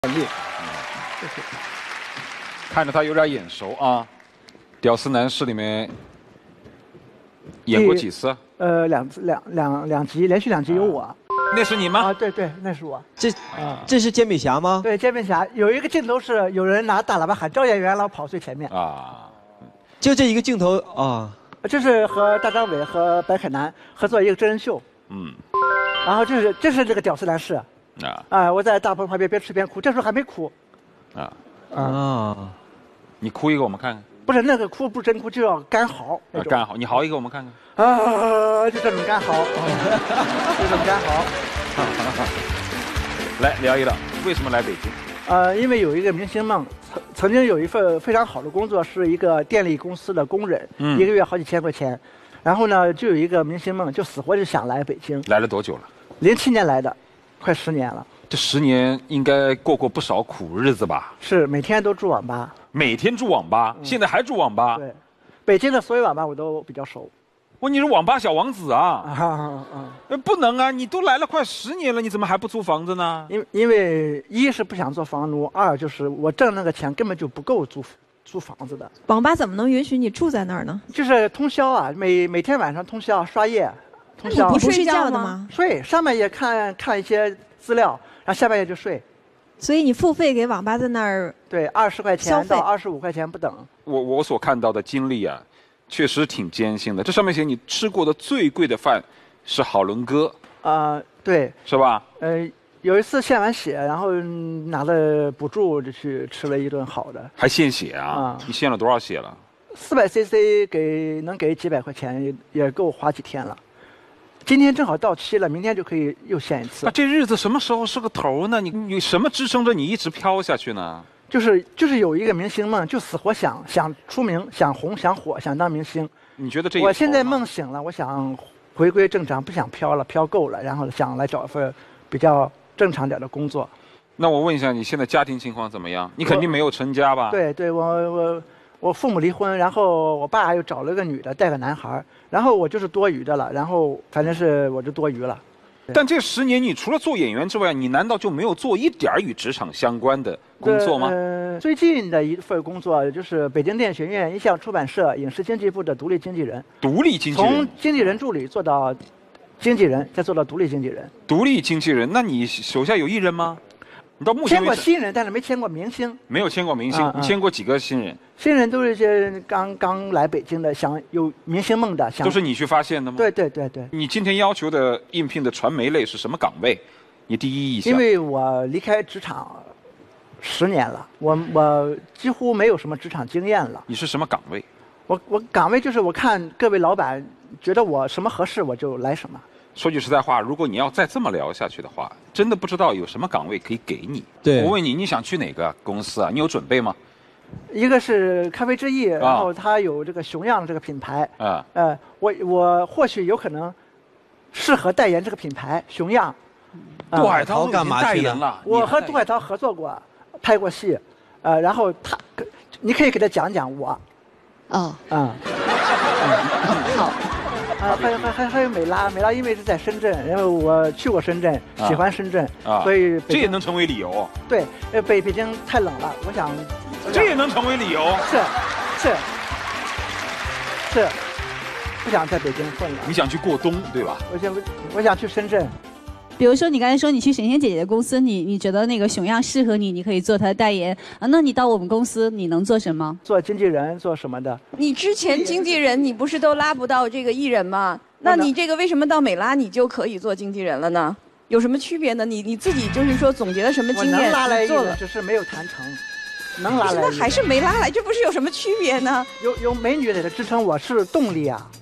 力。谢谢。 看着他有点眼熟啊，《屌丝男士》里面演过几次？ 两集，连续2集有我。 那是你吗？ 啊，对对，那是我。 这是煎饼侠吗？ 对，煎饼侠有一个镜头是有人拿大喇叭喊招演员，然后跑最前面。 啊， 就这一个镜头啊。 这是和大张伟和白凯南合作一个真人秀。 嗯。 然后这是这个屌丝男士。我在大棚旁边边吃边哭，这时候还没哭。 你哭一个我们看看。 不是那个哭，不是真哭，就要干嚎。 干嚎，你嚎一个我们看看。 就这种干嚎，这种干嚎。 来聊一聊，为什么来北京？ 因为有一个明星梦，曾经有一份非常好的工作，是一个电力公司的工人，一个月好几千块钱。然后呢，就有一个明星梦，就死活就想来北京。 来了多久了 ？07年来的，快10年了。 这10年应该过不少苦日子吧？ 是，每天都住网吧。 每天住网吧，现在还住网吧？ 对，北京的所有网吧我都比较熟。 你是网吧小王子啊！不能啊！你都来了快10年了，你怎么还不租房子呢？ 因为一是不想做房奴，二就是我挣那个钱根本就不够租房子的。 网吧怎么能允许你住在那儿呢？ 就是通宵啊，每天晚上通宵刷夜，通宵。 你不睡觉的吗？ 睡，上半夜看一些资料，然后下半夜就睡。 所以你付费给网吧在那儿？ 对，20块钱到25块钱不等。我所看到的经历啊，确实挺艰辛的。这上面写你吃过的最贵的饭是好伦哥。 对。 是吧？ 有一次献完血，然后拿了补助就去吃了一顿好的。 还献血啊？你献了多少血了 ？400cc 能给几百块钱，也够花几天了。今天正好到期了，明天就可以又献一次。 这日子什么时候是个头呢？你什么支撑着你一直飘下去呢？ 就是有一个明星梦，就死活想出名、想红、想火、想当明星。 你觉得这？ 我现在梦醒了，我想回归正常，不想飘了，飘够了，然后想来找一份比较正常点的工作。 那我问一下，你现在家庭情况怎么样？你肯定没有成家吧？ 对，我父母离婚，然后我爸又找了个女的，带个男孩，然后我就是多余的了，然后反正是我就多余了。 但这10年，你除了做演员之外，你难道就没有做一点与职场相关的工作吗？ 最近的一份工作就是北京电影学院音像出版社影视经济部的独立经纪人。 独立经纪人。 从经纪人助理做到经纪人，再做到独立经纪人。 独立经纪人，那你手下有艺人吗？你到目前签过新人，但是没签过明星。 没有签过明星，你签过几个新人？ 新人都是一些刚来北京的，想有明星梦的， 都是你去发现的吗？ 对。 你今天要求的应聘的传媒类是什么岗位？你第一意向。 因为我离开职场10年了，我几乎没有什么职场经验了。 你是什么岗位？ 我岗位就是我看各位老板觉得我什么合适，我就来什么。 说句实在话，如果你要再这么聊下去的话，真的不知道有什么岗位可以给你。 对， 我问你，你想去哪个公司啊？你有准备吗？ 一个是咖啡之翼，然后它有这个熊样这个品牌。我或许有可能适合代言这个品牌熊样。 杜海涛干嘛代言了？ 我和杜海涛合作过，拍过戏，然后你可以给他讲讲我。 好。 还有美拉因为是在深圳，然后我去过深圳，喜欢深圳，所以这也能成为理由。 对，北京太冷了，我想。 这也能成为理由。 是，不想在北京混了。 你想去过冬，对吧？ 我想去深圳。 比如说，你刚才说你去神仙姐姐的公司，你觉得那个熊样适合你，你可以做她的代言啊。那你到我们公司，你能做什么？ 做经纪人，做什么的？ 你之前经纪人，你不是都拉不到这个艺人吗？那你这个为什么到美拉你就可以做经纪人了呢？有什么区别呢？你自己就是说总结了什么经验？ 我能拉来艺人，只是没有谈成。能拉来？ 那还是没拉来，这不是有什么区别呢？ 有美女在这支撑我是动力啊。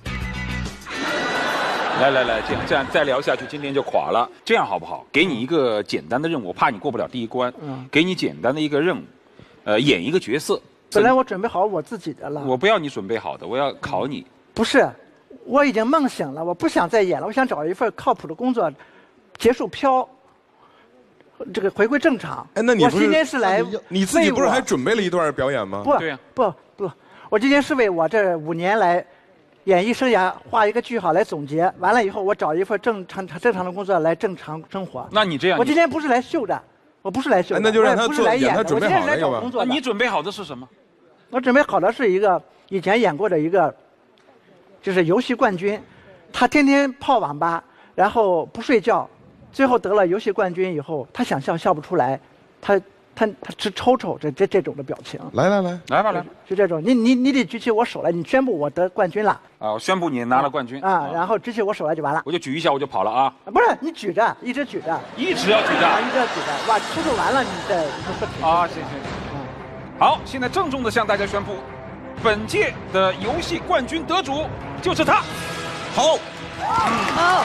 来，这样再聊下去，今天就垮了。这样好不好？给你一个简单的任务，我怕你过不了第一关。给你简单的一个任务，演一个角色。 本来我准备好我自己的了。 我不要你准备好的，我要考你。 不是，我已经梦醒了，我不想再演了，我想找一份靠谱的工作，结束飘。这个回归正常。 那你我今天是来， 你自己不是还准备了一段表演吗？ 不，我今天是为我这5年来演艺生涯画一个句号来总结，完了以后我找一份正常的工作来正常生活。 那你这样， 我今天不是来秀的， 我不是来秀的， 那就让他我也不是来演的， 他准备好我现在是来那个吧。 找工作的。 你准备好的是什么？ 我准备好的是一个以前演过的一个，就是游戏冠军，他天天泡网吧，然后不睡觉，最后得了游戏冠军以后，他想笑笑不出来，他直抽抽这种的表情。 来吧， 就这种，你得举起我手来，你宣布我得冠军了。 啊，我宣布你拿了冠军啊，然后举起我手来就完了。 我就举一下，我就跑了啊。 不是，你举着，一直举着， 一直要举着， 一直要举着，哇，抽抽完了你再说。 啊，行。好，现在郑重的向大家宣布，本届的游戏冠军得主就是他。 好， 好。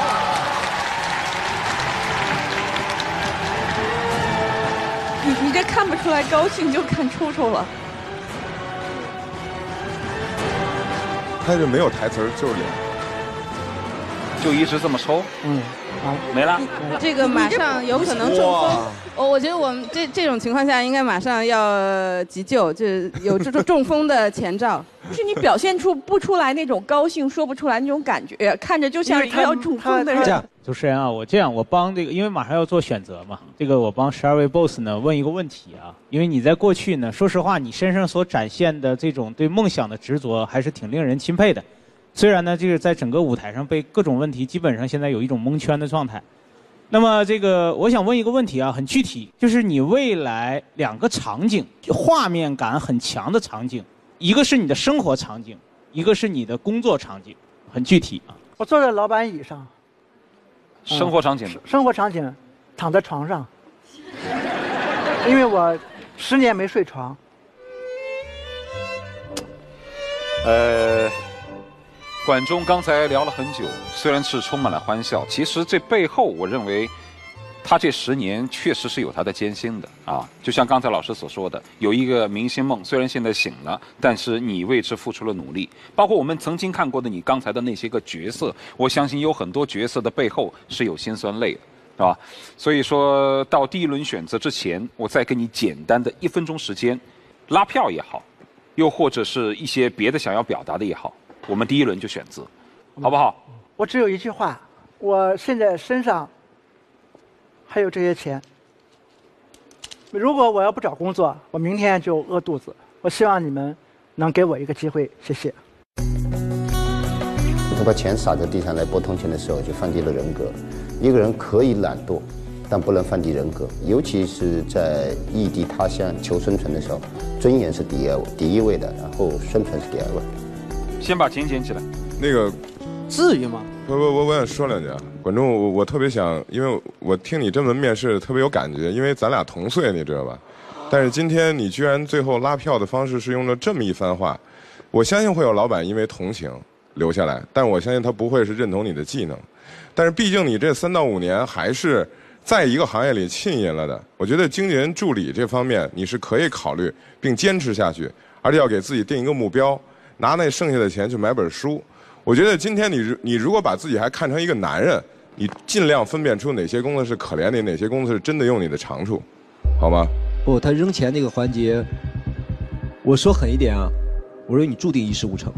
你这看不出来高兴，就看抽抽了。 他就没有台词儿，就是脸， 就一直这么抽。没了。 这个马上有可能中风。我觉得我们这种情况下应该马上要急救，就有这种中风的前兆。 就是你表现不出来那种高兴，说不出来那种感觉，看着就像一个要中风的人。 这样，主持人啊，我帮这个，因为马上要做选择嘛，这个我帮12位 boss 呢问一个问题啊，因为你在过去呢，说实话，你身上所展现的这种对梦想的执着，还是挺令人钦佩的。虽然呢，这个在整个舞台上被各种问题，基本上现在有一种蒙圈的状态。那么这个，我想问一个问题啊，很具体，就是你未来2个场景，画面感很强的场景，一个是你的生活场景，一个是你的工作场景，很具体啊。 我坐在老板椅上。 生活场景。 生活场景，躺在床上，因为我10年没睡床。 管中刚才聊了很久，虽然是充满了欢笑，其实这背后我认为，他这10年确实是有他的艰辛的啊。就像刚才老师所说的，有一个明星梦，虽然现在醒了，但是你为之付出了努力。包括我们曾经看过的你刚才的那些个角色，我相信有很多角色的背后是有辛酸泪的，是吧？所以说到第1轮选择之前，我再给你简单的1分钟时间，拉票也好，又或者是一些别的想要表达的也好。我们第1轮就选择，好不好？ 我只有一句话，我现在身上还有这些钱。如果我要不找工作，我明天就饿肚子。我希望你们能给我一个机会，谢谢。 他把钱撒在地上来拨同情的时候，就放低了人格。一个人可以懒惰，但不能放低人格，尤其是在异地他乡求生存的时候，尊严是第一位的，然后生存是第2位。 先把钱捡起来。 那个， 至于吗？ 我想说2句啊，管仲，我特别想，因为我听你这么面试特别有感觉，因为咱俩同岁，你知道吧？但是今天你居然最后拉票的方式是用了这么一番话，我相信会有老板因为同情留下来，但我相信他不会是认同你的技能。但是毕竟你这3到5年还是在一个行业里浸淫了的，我觉得经纪人助理这方面你是可以考虑并坚持下去，而且要给自己定一个目标。拿那剩下的钱去买本书，我觉得今天你如果把自己还看成一个男人，你尽量分辨出哪些公司是可怜你，哪些公司是真的用你的长处，好吗？ 不，他扔钱那个环节，我说狠一点啊，我说你注定一事无成，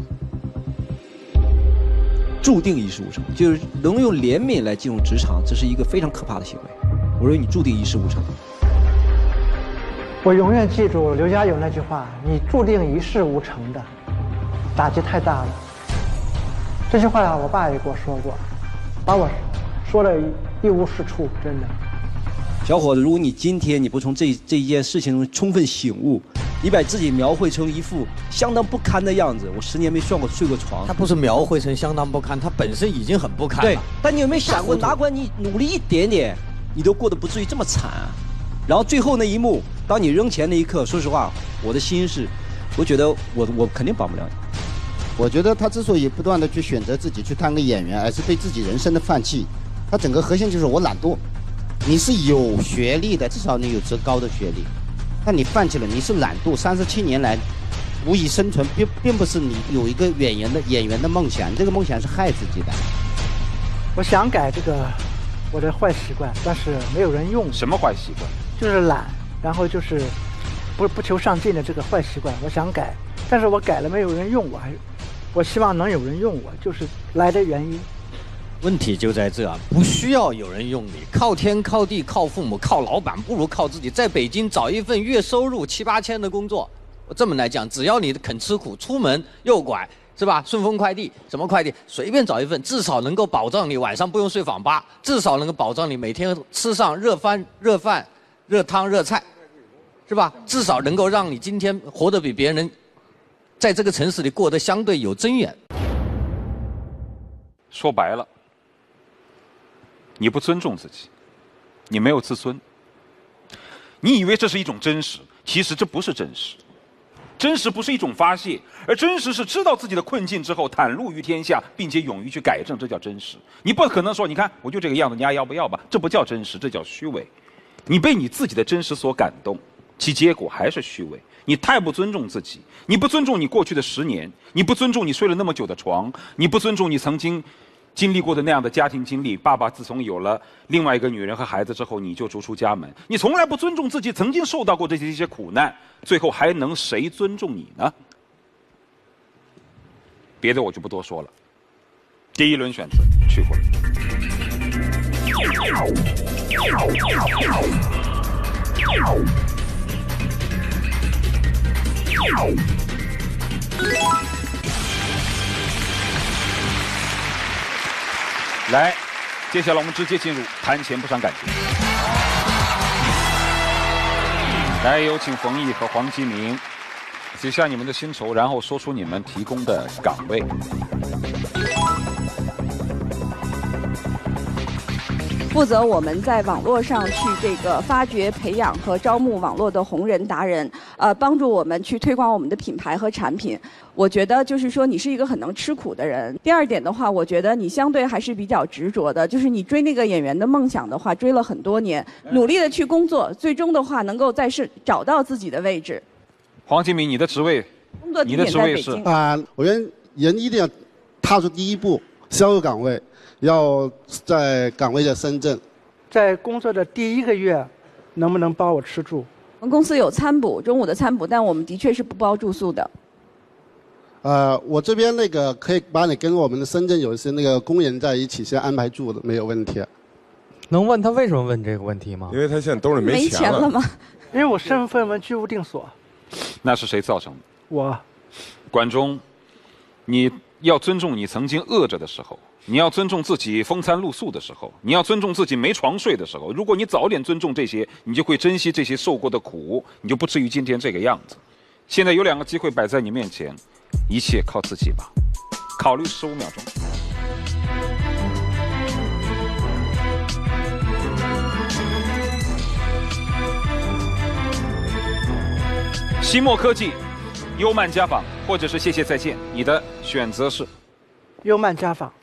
注定一事无成，就是能用怜悯来进入职场，这是一个非常可怕的行为。我说你注定一事无成。 我永远记住刘家友那句话：你注定一事无成的。打击太大了。这句话我爸也跟我说过，把我说的一无是处，真的。 小伙子，如果你今天你不从这一件事情中充分醒悟，你把自己描绘成一副相当不堪的样子。我10年没睡过床。 他不是描绘成相当不堪，他本身已经很不堪了。 对，但你有没有想过，哪管你努力一点点，你都过得不至于这么惨啊？然后最后那一幕，当你扔钱那一刻，说实话，我的心是，我觉得我肯定帮不了你。 我觉得他之所以不断的去选择自己去当个演员，而是对自己人生的放弃，他整个核心就是我懒惰。你是有学历的，至少你有职高的学历，但你放弃了，你是懒惰。37年来无以生存，并不是你有一个演员的梦想，这个梦想是害自己的。 我想改这个我的坏习惯，但是没有人用。 什么坏习惯？ 就是懒，然后就是不求上进的这个坏习惯，我想改，但是我改了没有人用我，我希望能有人用我，就是来的原因。 问题就在这，不需要有人用你，靠天靠地靠父母靠老板，不如靠自己。在北京找一份月收入7、8千的工作，我这么来讲，只要你肯吃苦，出门右拐是吧？顺丰快递什么快递，随便找一份，至少能够保障你晚上不用睡网吧，至少能够保障你每天吃上热饭、热汤、热菜，是吧？至少能够让你今天活得比别人在这个城市里过得相对有尊严。 说白了，你不尊重自己，你没有自尊，你以为这是一种真实，其实这不是真实。真实不是一种发泄，而真实是知道自己的困境之后袒露于天下，并且勇于去改正，这叫真实。你不可能说，你看我就这个样子，你还要不要吧？这不叫真实，这叫虚伪。你被你自己的真实所感动，其结果还是虚伪。你太不尊重自己，你不尊重你过去的10年，你不尊重你睡了那么久的床，你不尊重你曾经经历过的那样的家庭经历。爸爸自从有了另外一个女人和孩子之后，你就逐出家门。你从来不尊重自己曾经受到过这些苦难，最后还能谁尊重你呢？别的我就不多说了。第一轮选择去婚。来，接下来我们直接进入谈钱不伤感情。来，有请冯毅和黄基明写下你们的薪酬，然后说出你们提供的岗位。 负责我们在网络上去这个发掘、培养和招募网络的红人达人，帮助我们去推广我们的品牌和产品。我觉得就是说你是一个很能吃苦的人。第二点的话，我觉得你相对还是比较执着的，就是你追那个演员的梦想的话，追了很多年，努力的去工作，最终的话能够在找到自己的位置。 黄基明，你的职位？ 工作地点在北京。 我觉得人一定要踏出第一步，销售岗位。要在岗位的深圳， 在工作的第1个月，能不能包我吃住？ 我们公司有餐补，中午的餐补，但我们的确是不包住宿的。 我这边那个可以把你跟我们的深圳有一些那个工人在一起，先安排住的，没有问题。 能问他为什么问这个问题吗？ 因为他现在兜里没钱了吗？ 因为我身份居无定所。 那是谁造成的？ 我。 管中，你要尊重你曾经饿着的时候。你要尊重自己风餐露宿的时候，你要尊重自己没床睡的时候。如果你早点尊重这些，你就会珍惜这些受过的苦，你就不至于今天这个样子。现在有2个机会摆在你面前，一切靠自己吧。考虑15秒钟。西莫科技、优曼家纺，或者是谢谢再见，你的选择是？ 优曼家纺。